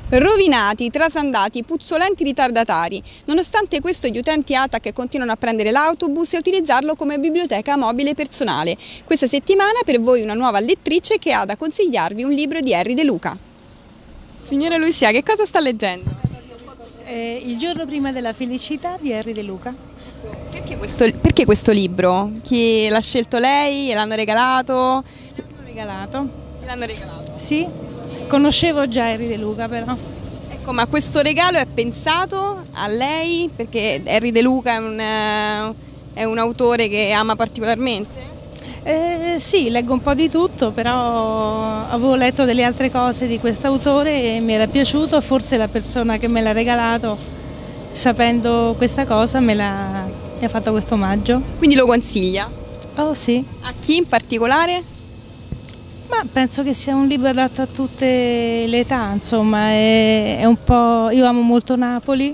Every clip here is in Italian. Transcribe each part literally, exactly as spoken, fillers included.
Rovinati, trasandati, puzzolenti ritardatari. Nonostante questo, gli utenti A T A C continuano a prendere l'autobus e utilizzarlo come biblioteca mobile personale. Questa settimana per voi una nuova lettrice che ha da consigliarvi un libro di Henry De Luca. Signora Lucia, che cosa sta leggendo? Eh, Il giorno prima della felicità di Henry De Luca. Perché questo, perché questo libro? Chi l'ha scelto lei? L'hanno regalato? L'hanno regalato. L'hanno regalato? Sì, conoscevo già Henry De Luca però. Ecco, ma questo regalo è pensato a lei? Perché Henry De Luca è un, eh, è un autore che ama particolarmente? Eh, sì, leggo un po' di tutto, però avevo letto delle altre cose di quest'autore e mi era piaciuto, forse la persona che me l'ha regalato, sapendo questa cosa, me l'ha, mi ha fatto questo omaggio. Quindi lo consiglia? Oh sì. A chi in particolare? Ma penso che sia un libro adatto a tutte le età, insomma, è, è un po', io amo molto Napoli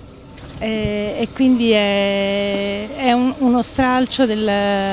e, e quindi è, è un, uno stralcio del,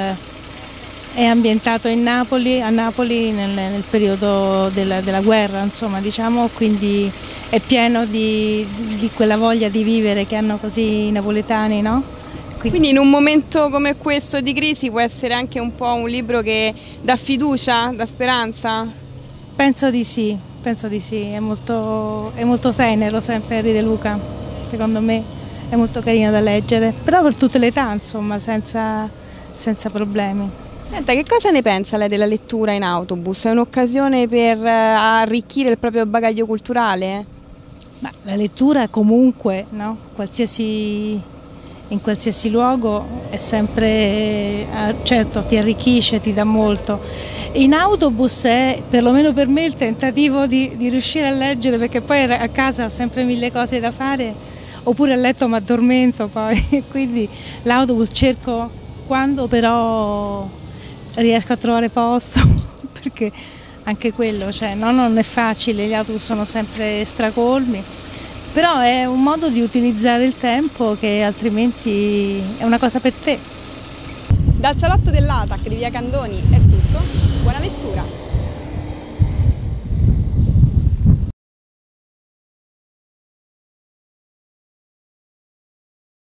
è ambientato in Napoli, a Napoli nel, nel periodo della, della guerra, insomma, diciamo, quindi è pieno di, di quella voglia di vivere che hanno così i napoletani, no? Quindi in un momento come questo di crisi può essere anche un po' un libro che dà fiducia, dà speranza? Penso di sì, penso di sì, è molto, è molto tenero sempre Henry De Luca, secondo me è molto carino da leggere, però per tutte le età, insomma, senza, senza problemi. Senta, che cosa ne pensa lei della lettura in autobus? È un'occasione per arricchire il proprio bagaglio culturale? Ma la lettura comunque, no? Qualsiasi... in qualsiasi luogo è sempre, certo ti arricchisce, ti dà molto. In autobus è, perlomeno per me, il tentativo di, di riuscire a leggere, perché poi a casa ho sempre mille cose da fare, oppure a letto mi addormento poi, quindi l'autobus cerco quando però riesco a trovare posto, perché anche quello, cioè, no, non è facile, gli autobus sono sempre stracolmi. Però è un modo di utilizzare il tempo che altrimenti è una cosa per te. Dal salotto dell'A T A C di via Candoni è tutto, buona lettura!